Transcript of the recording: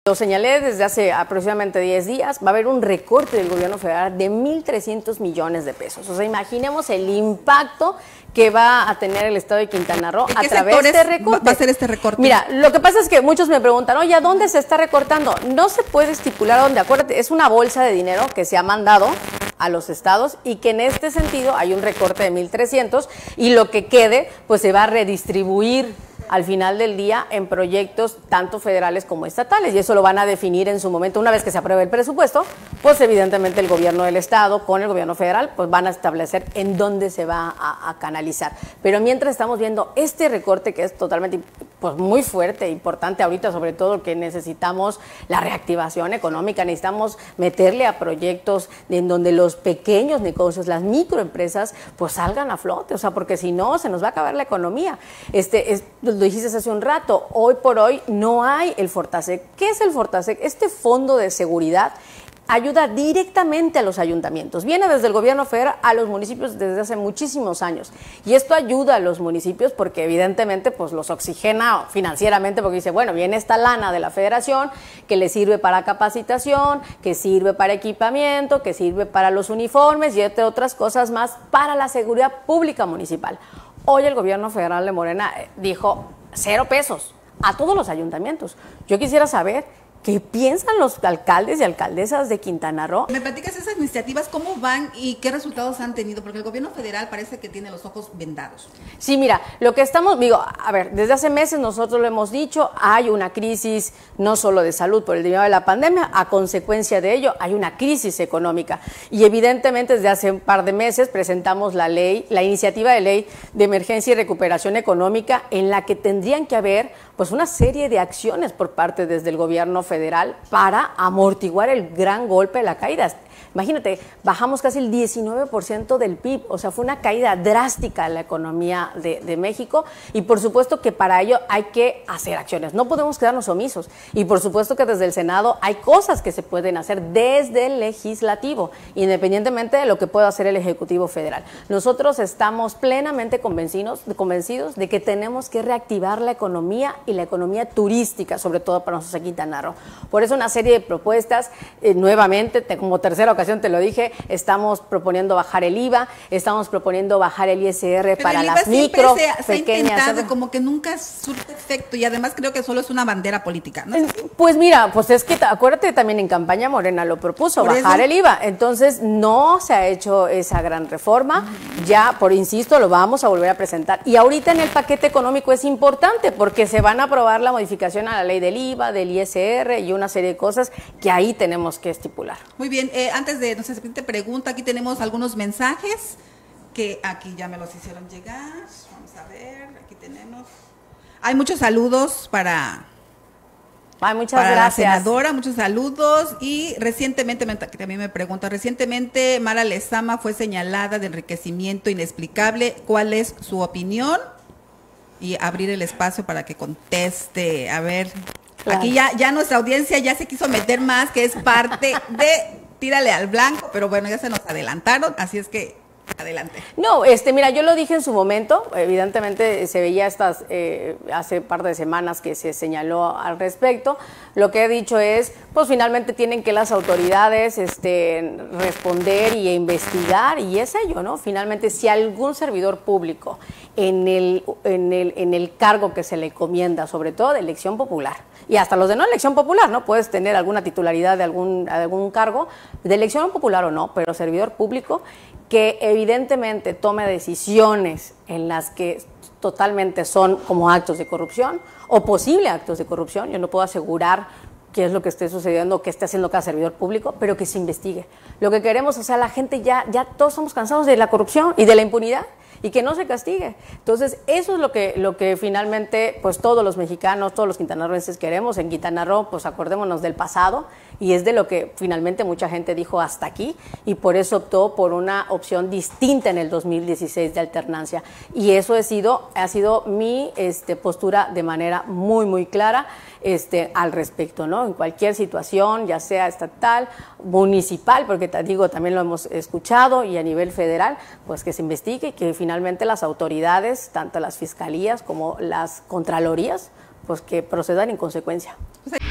Lo señalé desde hace aproximadamente 10 días, va a haber un recorte del gobierno federal de 1.300 millones de pesos. O sea, imaginemos el impacto que va a tener el estado de Quintana Roo a través de este recorte. ¿Va a ser este recorte? Mira, lo que pasa es que muchos me preguntan, oye, ¿a dónde se está recortando? No se puede estipular dónde, acuérdate, es una bolsa de dinero que se ha mandado a los estados y que en este sentido hay un recorte de 1.300 y lo que quede pues se va a redistribuir al final del día en proyectos tanto federales como estatales, y eso lo van a definir en su momento. Una vez que se apruebe el presupuesto, pues evidentemente el gobierno del estado con el gobierno federal pues van a establecer en dónde se va a canalizar. Pero mientras estamos viendo este recorte que es totalmente pues muy fuerte, importante ahorita, sobre todo que necesitamos la reactivación económica, necesitamos meterle a proyectos en donde los pequeños negocios, las microempresas pues salgan a flote, o sea, porque si no se nos va a acabar la economía. Lo dijiste hace un rato, hoy por hoy no hay el Fortasec. ¿Qué es el Fortasec? Este fondo de seguridad ayuda directamente a los ayuntamientos, viene desde el gobierno federal a los municipios desde hace muchísimos años, y esto ayuda a los municipios porque evidentemente pues los oxigena financieramente, porque dice, bueno, viene esta lana de la federación que le sirve para capacitación, que sirve para equipamiento, que sirve para los uniformes y entre otras cosas más para la seguridad pública municipal. Hoy el gobierno federal de Morena dijo 0 pesos a todos los ayuntamientos. Yo quisiera saber ¿qué piensan los alcaldes y alcaldesas de Quintana Roo? ¿Me platicas esas iniciativas, cómo van y qué resultados han tenido? Porque el gobierno federal parece que tiene los ojos vendados. Sí, mira, lo que estamos, a ver, desde hace meses nosotros lo hemos dicho, hay una crisis no solo de salud por el derivado de la pandemia, a consecuencia de ello hay una crisis económica. Y evidentemente desde hace un par de meses presentamos la iniciativa de ley de emergencia y recuperación económica, en la que tendrían que haber pues una serie de acciones por parte desde el gobierno federal para amortiguar el gran golpe de la caída. Imagínate, bajamos casi el 19% del PIB, o sea, fue una caída drástica en la economía de México, y por supuesto que para ello hay que hacer acciones, no podemos quedarnos omisos, y por supuesto que desde el Senado hay cosas que se pueden hacer desde el legislativo, independientemente de lo que pueda hacer el Ejecutivo Federal. Nosotros estamos plenamente convencidos de que tenemos que reactivar la economía y la economía turística, sobre todo para nosotros aquí en Quintana Roo. Por eso una serie de propuestas, nuevamente, como tercera ocasión te lo dije, estamos proponiendo bajar el IVA, estamos proponiendo bajar el ISR para las micro, pequeñas. Se ha intentado, como que nunca surte efecto, y además creo que solo es una bandera política, ¿no? Pues mira, pues es que acuérdate, también en campaña Morena lo propuso, bajar el IVA, entonces no se ha hecho esa gran reforma, ya por insisto lo vamos a volver a presentar, y ahorita en el paquete económico es importante porque se van a aprobar la modificación a la ley del IVA, del ISR y una serie de cosas que ahí tenemos que estipular. Muy bien, antes de nuestra siguiente pregunta, aquí tenemos algunos mensajes que aquí ya me los hicieron llegar. Vamos a ver, aquí tenemos. Hay muchos saludos para muchas gracias. La senadora, muchos saludos. Y recientemente, también me pregunta, recientemente Mara Lezama fue señalada de enriquecimiento inexplicable. ¿Cuál es su opinión? Y abrir el espacio para que conteste. A ver, claro. Aquí ya nuestra audiencia ya se quiso meter más, que es parte de Tírale al Blanco, pero bueno, ya se nos adelantaron, así es que adelante. No, mira, yo lo dije en su momento, evidentemente se veía hace un par de semanas que se señaló al respecto. Lo que he dicho es, pues finalmente tienen que las autoridades responder y investigar, y es ello, ¿no? Finalmente, si algún servidor público en el cargo que se le encomienda, sobre todo de elección popular, y hasta los de no elección popular, ¿no? Puedes tener alguna titularidad de algún cargo, de elección popular o no, pero servidor público, que evidentemente tome decisiones en las que totalmente son como actos de corrupción o posibles actos de corrupción. Yo no puedo asegurar qué es lo que esté sucediendo, qué esté haciendo cada servidor público, pero que se investigue. Lo que queremos, o sea, la gente ya todos estamos cansados de la corrupción y de la impunidad, y que no se castigue. Entonces, eso es lo que finalmente, pues todos los mexicanos, todos los quintanarroenses queremos. En Quintana Roo, pues acordémonos del pasado, y es de lo que finalmente mucha gente dijo hasta aquí, y por eso optó por una opción distinta en el 2016 de alternancia. Y eso ha sido mi postura de manera muy, muy clara al respecto, ¿no? En cualquier situación, ya sea estatal, municipal, porque te digo, también lo hemos escuchado, y a nivel federal, pues que se investigue y que finalmente las autoridades, tanto las fiscalías como las contralorías, pues que procedan en consecuencia.